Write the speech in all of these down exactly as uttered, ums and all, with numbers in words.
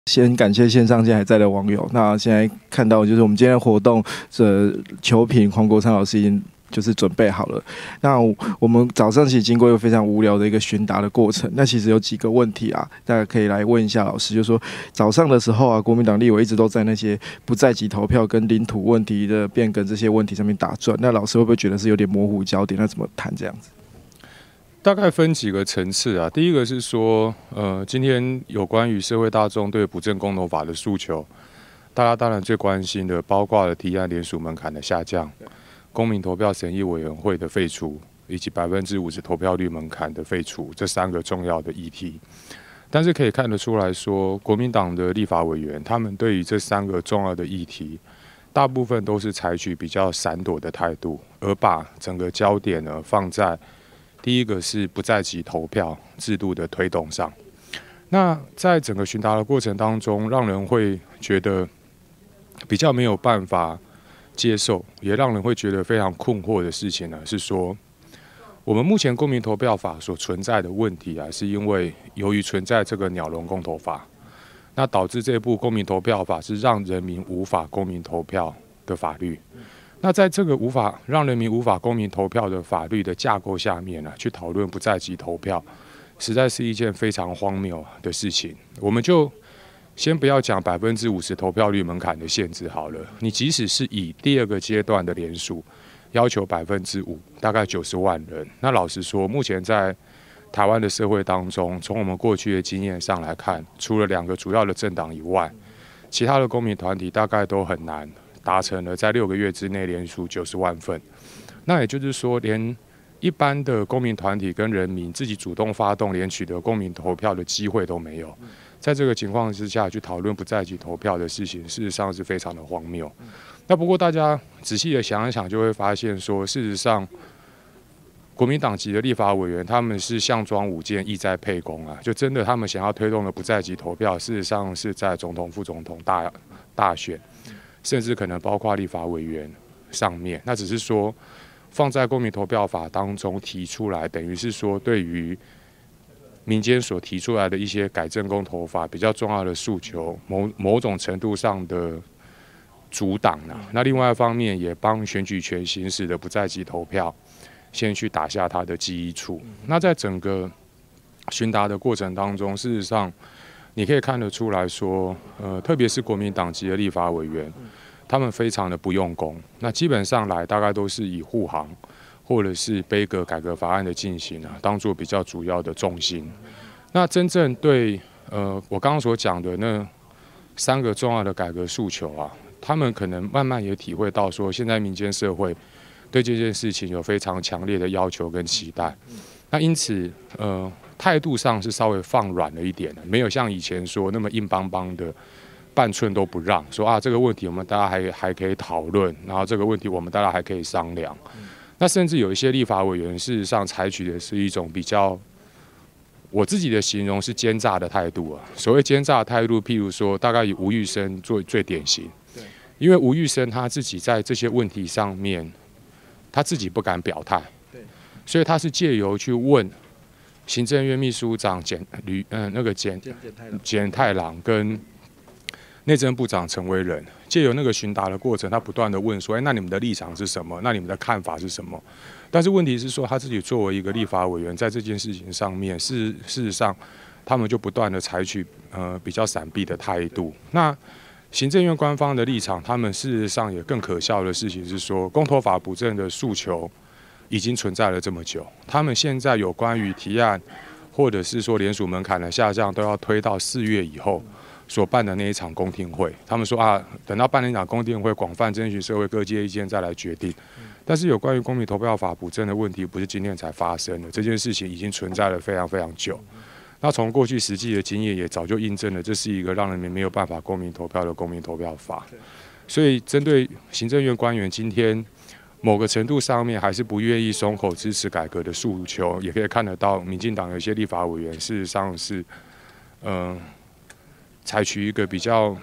先感谢线上现在还在的网友。那现在看到就是我们今天的活动，这球评黄国昌老师已经就是准备好了。那我们早上其实经过一个非常无聊的一个询答的过程。那其实有几个问题啊，大家可以来问一下老师，就是说早上的时候啊，国民党立委一直都在那些不在籍投票跟领土问题的变更这些问题上面打转。那老师会不会觉得是有点模糊焦点？那怎么谈这样子？ 大概分几个层次啊。第一个是说，呃，今天有关于社会大众对补正公投法的诉求，大家当然最关心的，包括了提案联署门槛的下降、公民投票审议委员会的废除，以及百分之五十投票率门槛的废除，这三个重要的议题。但是可以看得出来说，国民党的立法委员，他们对于这三个重要的议题，大部分都是采取比较闪躲的态度，而把整个焦点呢放在第一个是不在籍投票制度的推动上。那在整个询答的过程当中，让人会觉得比较没有办法接受，也让人会觉得非常困惑的事情呢，是说我们目前公民投票法所存在的问题啊，是因为由于存在这个鸟笼公投法，那导致这部公民投票法是让人民无法公民投票的法律。那在这个无法让人民无法公民投票的法律的架构下面呢，去讨论不在籍投票，实在是一件非常荒谬的事情。我们就先不要讲百分之五十投票率门槛的限制好了，你即使是以第二个阶段的联署要求百分之五，大概九十万人。那老实说，目前在台湾的社会当中，从我们过去的经验上来看，除了两个主要的政党以外，其他的公民团体大概都很难达成了在六个月之内联署九十万份。那也就是说，连一般的公民团体跟人民自己主动发动连取得公民投票的机会都没有。在这个情况之下去讨论不在籍投票的事情，事实上是非常的荒谬。那不过大家仔细的想一想，就会发现说，事实上国民党籍的立法委员他们是项庄舞剑，意在沛公啊，就真的他们想要推动的不在籍投票，事实上是在总统、副总统大大选，甚至可能包括立法委员上面。那只是说放在公民投票法当中提出来，等于是说对于民间所提出来的一些改正公投法比较重要的诉求，某某种程度上的阻挡了。那另外一方面，也帮选举权行使的不在籍投票先去打下它的基础。那在整个询答的过程当中，事实上你可以看得出来说，呃，特别是国民党籍的立法委员，他们非常的不用功。那基本上来大概都是以护航或者是杯葛改革法案的进行啊，当做比较主要的重心。那真正对呃我刚刚所讲的那三个重要的改革诉求啊，他们可能慢慢也体会到说，现在民间社会对这件事情有非常强烈的要求跟期待。那因此呃态度上是稍微放软了一点，没有像以前说那么硬邦邦的半寸都不让，说啊这个问题我们大家还还可以讨论，然后这个问题我们大家还可以商量。那甚至有一些立法委员，事实上采取的是一种比较，我自己的形容是奸诈的态度啊。所谓奸诈的态度，譬如说，大概以吴玉生做最典型，因为吴玉生他自己在这些问题上面，他自己不敢表态，所以他是借由去问行政院秘书长简吕嗯那个简简太郎跟内政部长陈为仁，借由那个询答的过程，他不断的问说：“哎，那你们的立场是什么？那你们的看法是什么？”但是问题是说，他自己作为一个立法委员，在这件事情上面，事事实上，他们就不断的采取呃比较闪避的态度。那行政院官方的立场，他们事实上也更可笑的事情是说，公投法补正的诉求已经存在了这么久，他们现在有关于提案或者是说联署门槛的下降，都要推到四月以后所办的那一场公听会。他们说啊，等到办那场公听会，广泛征询社会各界意见再来决定。但是有关于公民投票法补正的问题，不是今天才发生的，这件事情已经存在了非常非常久。那从过去实际的经验也早就印证了，这是一个让人民没有办法公民投票的公民投票法。所以针对行政院官员今天某个程度上面还是不愿意松口支持改革的诉求，也可以看得到，民进党有些立法委员事实上是，嗯、呃，采取一个比较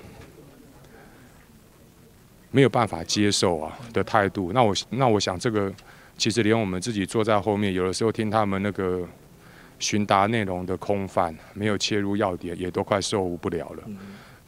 没有办法接受啊的态度。那我那我想这个其实连我们自己坐在后面，有的时候听他们那个询答内容的空泛，没有切入要点，也都快受不了了。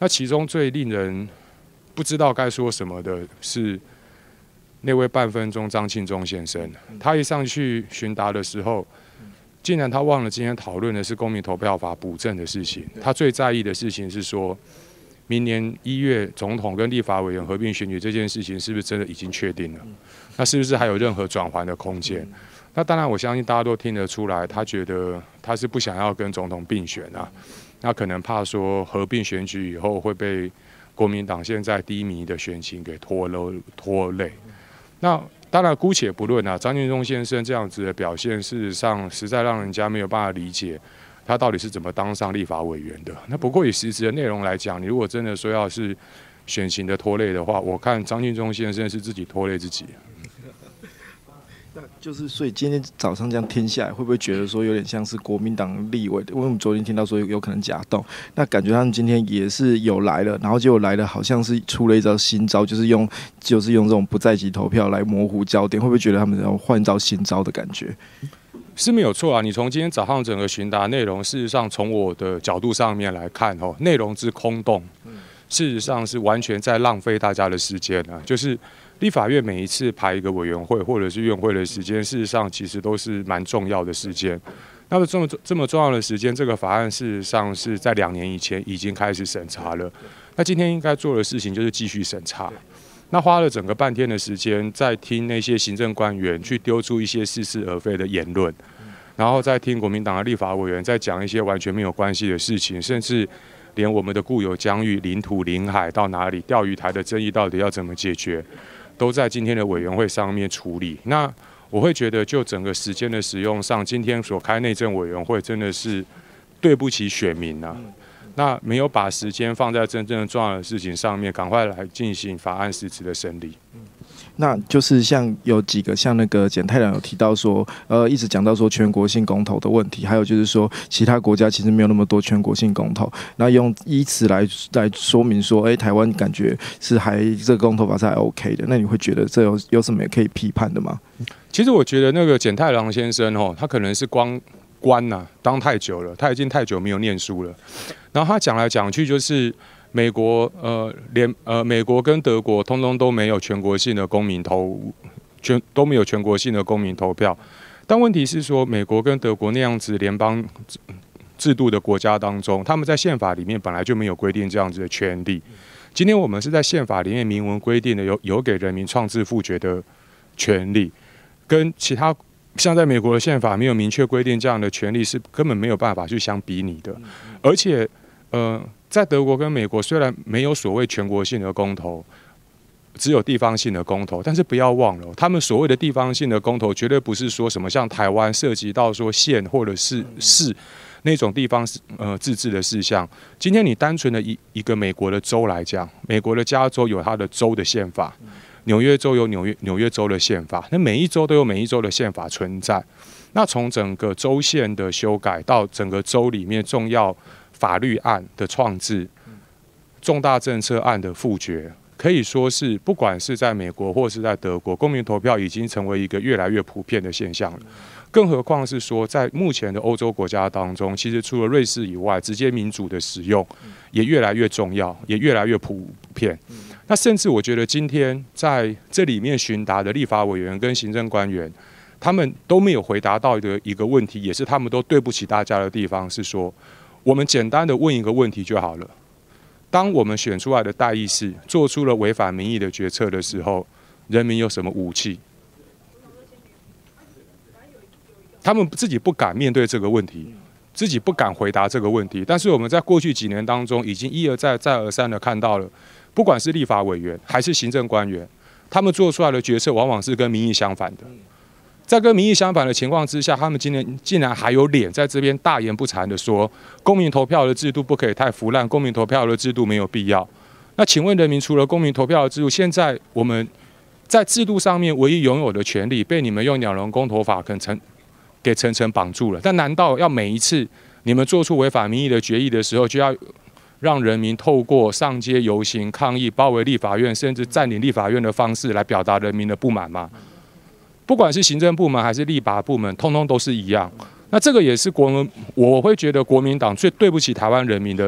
那其中最令人不知道该说什么的是那位半分钟张庆忠先生，他一上去询答的时候，竟然他忘了今天讨论的是公民投票法补正的事情。他最在意的事情是说，明年一月总统跟立法委员合并选举这件事情是不是真的已经确定了？那是不是还有任何转圜的空间？那当然，我相信大家都听得出来，他觉得他是不想要跟总统并选啊。那可能怕说合并选举以后会被国民党现在低迷的选情给拖累拖累。那当然，姑且不论啊，张庆忠先生这样子的表现，事实上实在让人家没有办法理解他到底是怎么当上立法委员的。那不过以实质的内容来讲，你如果真的说要是选情的拖累的话，我看张庆忠先生是自己拖累自己。 那就是，所以今天早上这样听下来，会不会觉得说有点像是国民党立委？因为我们昨天听到说有可能假动，那感觉他们今天也是有来了，然后结果来了好像是出了一招新招，就是用就是用这种不在籍投票来模糊焦点，会不会觉得他们要换一招新招的感觉？ 是没有错啊！你从今天早上整个询答内容，事实上从我的角度上面来看，哦，内容之空洞，事实上是完全在浪费大家的时间啊！就是立法院每一次排一个委员会或者是院会的时间，事实上其实都是蛮重要的时间。那么这么这么重要的时间，这个法案事实上是在两年以前已经开始审查了。那今天应该做的事情就是继续审查。那花了整个半天的时间，在听那些行政官员去丢出一些似是而非的言论，然后再听国民党的立法委员在讲一些完全没有关系的事情，甚至连我们的固有疆域、领土、领海到哪里、钓鱼台的争议到底要怎么解决，都在今天的委员会上面处理。那我会觉得，就整个时间的使用上，今天所开内政委员会真的是对不起选民啊。那没有把时间放在真正重要的事情上面，赶快来进行法案实质的审理。 那就是像有几个像那个简太郎有提到说，呃，一直讲到说全国性公投的问题，还有就是说其他国家其实没有那么多全国性公投，那用以此来来说明说，哎、欸，台湾感觉是还这个公投法是还 OK 的，那你会觉得这有有什么可以批判的吗？ 其实我觉得那个简太郎先生哦，他可能是光官呐、啊、当太久了，他已经太久没有念书了，然后他讲来讲去就是。美国呃连呃美国跟德国通通都没有全国性的公民投全都没有全国性的公民投票，但问题是说美国跟德国那样子联邦制度的国家当中，他们在宪法里面本来就没有规定这样子的权利。今天我们是在宪法里面明文规定的有有给人民创制复决的权利，跟其他像在美国的宪法没有明确规定这样的权利是根本没有办法去相比拟的，而且呃。在德国跟美国虽然没有所谓全国性的公投，只有地方性的公投，但是不要忘了，他们所谓的地方性的公投，绝对不是说什么像台湾涉及到说县或者是市那种地方呃自治的事项。今天你单纯的一一个美国的州来讲，美国的加州有它的州的宪法，纽约州有纽约纽约州的宪法，那每一州都有每一州的宪法存在。那从整个州县的修改到整个州里面重要法律案的创制、重大政策案的复决，可以说是不管是在美国或是在德国，公民投票已经成为一个越来越普遍的现象了。更何况是说，在目前的欧洲国家当中，其实除了瑞士以外，直接民主的使用也越来越重要，也越来越普遍。那甚至我觉得，今天在这里面询答的立法委员跟行政官员，他们都没有回答到的一个问题，也是他们都对不起大家的地方，是说。我们简单的问一个问题就好了：当我们选出来的代议士做出了违反民意的决策的时候，人民有什么武器？他们自己不敢面对这个问题，自己不敢回答这个问题。但是我们在过去几年当中，已经一而再、再而三的看到了，不管是立法委员还是行政官员，他们做出来的决策往往是跟民意相反的。在跟民意相反的情况之下，他们今年竟然还有脸在这边大言不惭的说，公民投票的制度不可以太腐烂，公民投票的制度没有必要。那请问人民，除了公民投票的制度，现在我们在制度上面唯一拥有的权利，被你们用鸟笼公投法可能给层层绑住了。但难道要每一次你们做出违反民意的决议的时候，就要让人民透过上街游行、抗议、包围立法院，甚至占领立法院的方式来表达人民的不满吗？不管是行政部门还是立法部门，通通都是一样。那这个也是国民，我会觉得国民党最对不起台湾人民的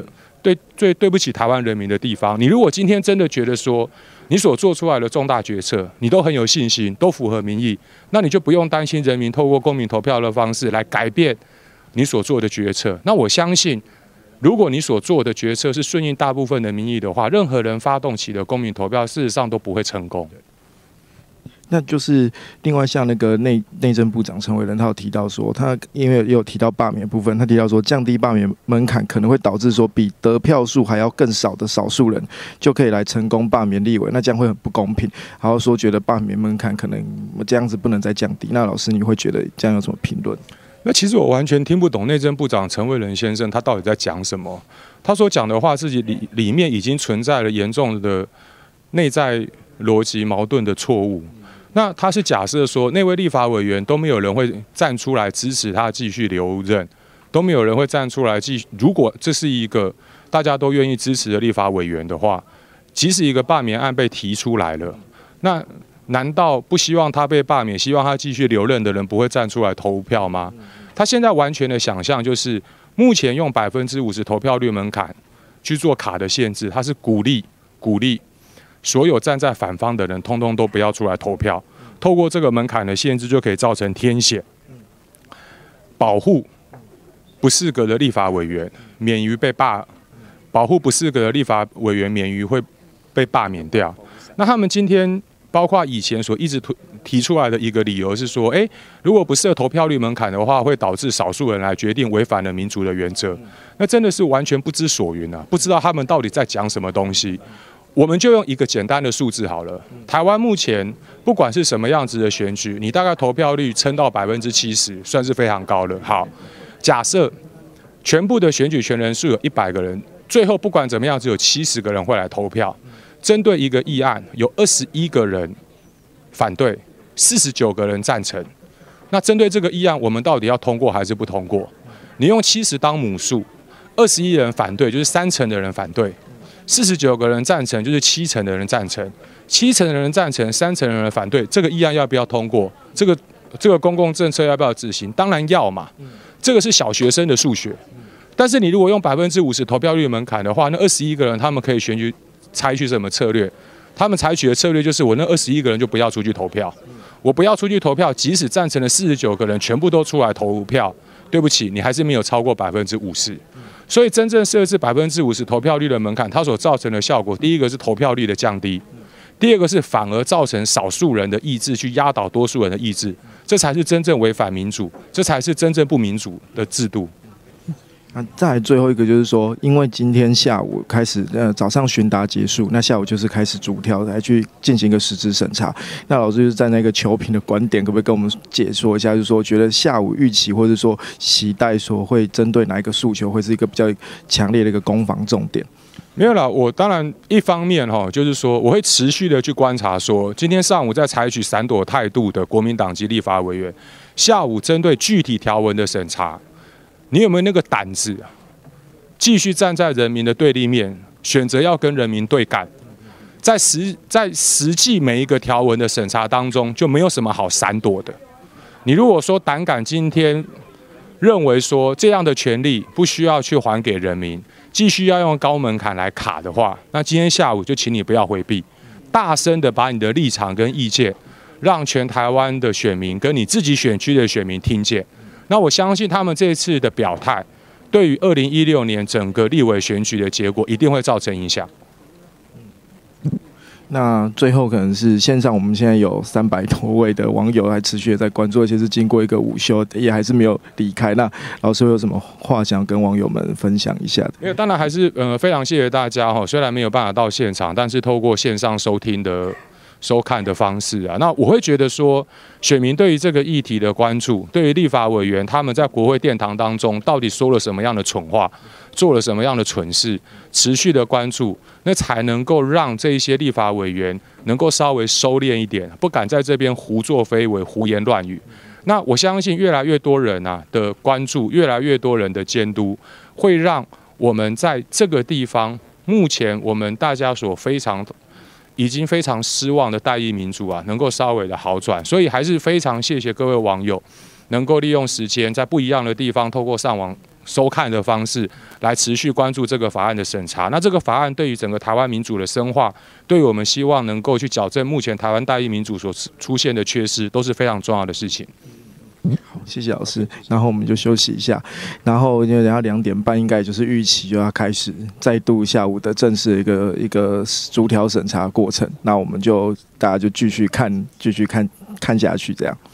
对最对不起台湾人民的地方。你如果今天真的觉得说你所做出来的重大决策，你都很有信心，都符合民意，那你就不用担心人民透过公民投票的方式来改变你所做的决策。那我相信，如果你所做的决策是顺应大部分的民意的话，任何人发动起的公民投票，事实上都不会成功。 那就是另外像那个内内政部长陈伟仁，他有提到说，他因为也有提到罢免部分，他提到说降低罢免门槛可能会导致说比得票数还要更少的少数人就可以来成功罢免立委，那这样会很不公平。然后说觉得罢免门槛可能这样子不能再降低。那老师你会觉得这样有什么评论？ 那其实我完全听不懂内政部长陈伟仁先生他到底在讲什么。他所讲的话，自己里里面已经存在了严重的内在逻辑矛盾的错误。那他是假设说，那位立法委员都没有人会站出来支持他继续留任，都没有人会站出来继。如果这是一个大家都愿意支持的立法委员的话，即使一个罢免案被提出来了，那难道不希望他被罢免，希望他继续留任的人不会站出来投票吗？他现在完全的想象就是，目前用百分之五十投票率门槛去做卡的限制，他是鼓励鼓励。所有站在反方的人，通通都不要出来投票。透过这个门槛的限制，就可以造成天险，保护不适格的立法委员免于被罢，保护不适格的立法委员免于会被罢免掉。那他们今天包括以前所一直提出来的一个理由是说，哎，如果不设投票率门槛的话，会导致少数人来决定，违反了民主的原则。那真的是完全不知所云啊！不知道他们到底在讲什么东西。我们就用一个简单的数字好了。台湾目前不管是什么样子的选举，你大概投票率撑到百分之七十，算是非常高了。好，假设全部的选举权人数有一百个人，最后不管怎么样，只有七十个人会来投票。针对一个议案，有二十一个人反对，四十九个人赞成。那针对这个议案，我们到底要通过还是不通过？你用七十当母数，二十一人反对，就是三成的人反对。四十九个人赞成，就是七成的人赞成；七成的人赞成，三成的人反对。这个议案要不要通过？这个这个公共政策要不要执行？当然要嘛。这个是小学生的数学。但是你如果用百分之五十投票率门槛的话，那二十一个人他们可以选举采取什么策略？他们采取的策略就是，我那二十一个人就不要出去投票，我不要出去投票，即使赞成的四十九个人全部都出来投票，对不起，你还是没有超过百分之五十。所以真正设置百分之五十投票率的门槛，它所造成的效果，第一个是投票率的降低，第二个是反而造成少数人的意志去压倒多数人的意志，这才是真正违反民主，这才是真正不民主的制度。 那再来最后一个就是说，因为今天下午开始，呃，早上询答结束，那下午就是开始逐条来去进行一个实质审查。那老师就是在那个球评的观点，可不可以跟我们解说一下？就是说，觉得下午预期或者说期待说会针对哪一个诉求，会是一个比较强烈的一个攻防重点？ 没有啦，我当然一方面哈，就是说我会持续的去观察说，今天上午在采取闪躲态度的国民党籍立法委员，下午针对具体条文的审查。你有没有那个胆子，继续站在人民的对立面，选择要跟人民对干？在实在实际每一个条文的审查当中，就没有什么好闪躲的。你如果说胆敢今天认为说这样的权利不需要去还给人民，继续要用高门槛来卡的话，那今天下午就请你不要回避，大声的把你的立场跟意见，让全台湾的选民跟你自己选区的选民听见。那我相信他们这次的表态，对于二零一六年整个立委选举的结果一定会造成影响。 那最后可能是线上，我们现在有三百多位的网友还持续的在关注，而且是经过一个午休，也还是没有离开。那老师有什么话想跟网友们分享一下的？ 没有，当然还是呃非常谢谢大家哈，虽然没有办法到现场，但是透过线上收听的。收看的方式啊，那我会觉得说，选民对于这个议题的关注，对于立法委员他们在国会殿堂当中到底说了什么样的蠢话，做了什么样的蠢事，持续的关注，那才能够让这一些立法委员能够稍微收敛一点，不敢在这边胡作非为、胡言乱语。那我相信越来越多人啊的关注，越来越多人的监督，会让我们在这个地方，目前我们大家所非常。已经非常失望的代议民主啊，能够稍微的好转，所以还是非常谢谢各位网友，能够利用时间在不一样的地方，透过上网收看的方式来持续关注这个法案的审查。那这个法案对于整个台湾民主的深化，对于我们希望能够去矫正目前台湾代议民主所出现的缺失，都是非常重要的事情。 好，谢谢老师。然后我们就休息一下，然后因为等下两点半应该就是预期就要开始再度下午的正式的一个一个逐条审查过程。那我们就大家就继续看，继续看看下去这样。